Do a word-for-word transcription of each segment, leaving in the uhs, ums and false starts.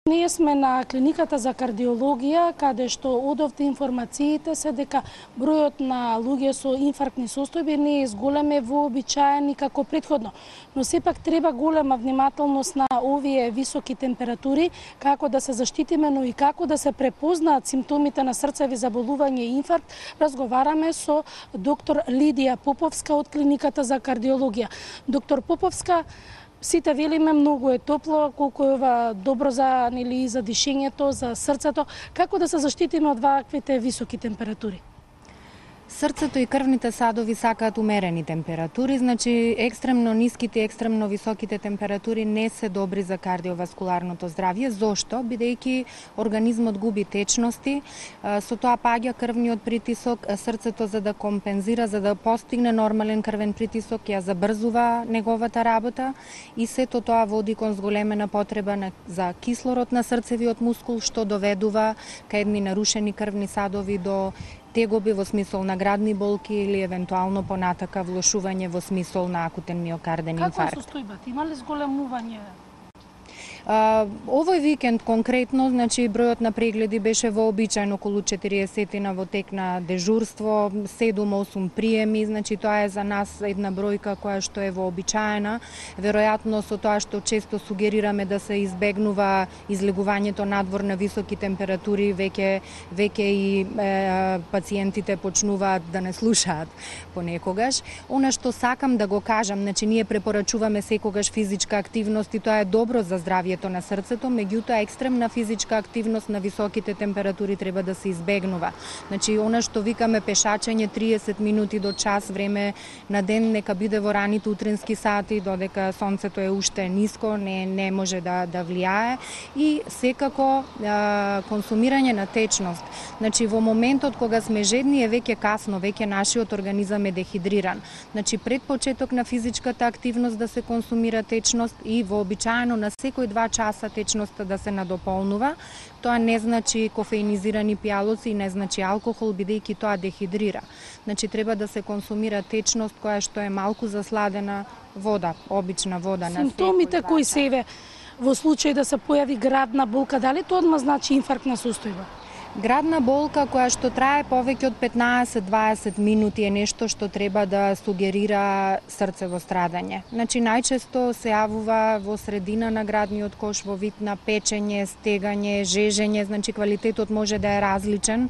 Ние сме на клиниката за кардиологија, каде што одовте информациите се дека бројот на луѓе со инфарктни состојби не е зголеме вообичаени како претходно, но сепак треба голема внимателност на овие високи температури, како да се заштитиме, но и како да се препознаат симптомите на срцеви заболување и инфаркт. Разговараме со доктор Лидија Поповска од клиниката за кардиологија. Доктор Поповска, сите велиме многу е топло, колку е ова добро за нели за дишењето, за срцето. Како да се заштитиме од ваквите високи температури? Срцето и крвните садови сакаат умерени температури, значи екстремно ниските и екстремно високите температури не се добри за кардиоваскуларното здравје. Зошто? Бидејќи организмот губи течности, со тоа паѓа крвниот притисок, срцето за да компензира, за да постигне нормален крвен притисок, ја забрзува неговата работа и сето тоа води кон зголемена потреба на, за кислород на срцевиот мускул, што доведува кај едни нарушени крвни садови до тегоби во смисол на градни болки или евентуално понатака влошување во смисол на акутен миокарден инфаркт. Каква е состојбата? Има ли зголемување? Uh, овој викенд конкретно, значи бројот на прегледи беше вообичаен околу четириесет во тек на дежурство, седум-осум приеми, значи тоа е за нас една бројка која што е вообичаена. Веројатно со тоа што често сугерираме да се избегнува излегувањето надвор на високи температури, веќе веќе и е, пациентите почнуваат да не слушаат понекогаш. Она што сакам да го кажам, значи ние препорачуваме секогаш физичка активност и тоа е добро за здравјето на срцето, меѓутоа екстремна физичка активност на високите температури треба да се избегнува. Значи, она што викаме пешачење триесет минути до час време на ден, нека биде во раните утрински сати, додека сонцето е уште ниско, не не може да да влијае, и секако а, консумирање на течност. Значи, во моментот кога сме жедни е веќе касно, веќе нашиот организам е дехидриран. Значи, пред почеток на физичката активност да се консумира течност и вообичаено на секој два часа течноста да се надополнува. Тоа не значи кофеинизирани пијалоци, не значи алкохол, бидејќи тоа дехидрира. Значи треба да се консумира течност која што е малку засладена вода, обична вода. Симптомите кои се еве во случај да се појави градна болка, дали тоа одма значи инфарктна состојба? Градна болка која што трае повеќе од петнаесет до дваесет минути е нешто што треба да сугерира срцево страдање. Значи најчесто се јавува во средина на градниот кош во вид на печење, стегање, жежење, значи квалитетот може да е различен,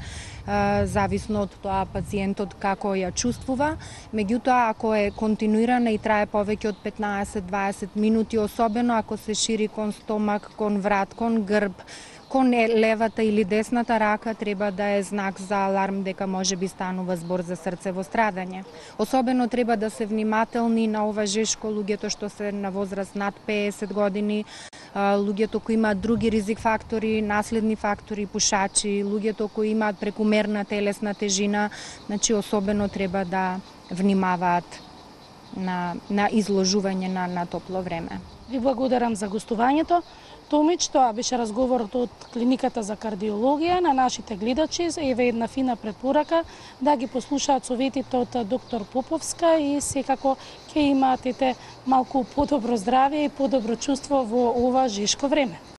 зависно од тоа пациентот како ја чувствува. Меѓутоа, ако е континуирана и трае повеќе од петнаесет до дваесет минути, особено ако се шири кон стомак, кон врат, кон грб, кон левата или десната рака, треба да е знак за аларм дека може би станува збор за срцево страдање. Особено треба да се внимателни на ова жешко, луѓето што се на возраст над пеесет години, луѓето кои имаат други ризик фактори, наследни фактори, пушачи, луѓето кои имаат прекумерна телесна тежина, значи особено треба да внимаваат на, на изложување на, на топло време. Ви благодарам за гостувањето. Томич, тоа беше разговорот од клиниката за кардиологија. На нашите гледачи еве една фина препорака да ги послушаат советите од доктор Поповска и секако ќе имаат малку подобро здравје и подобро чувство во ова жешко време.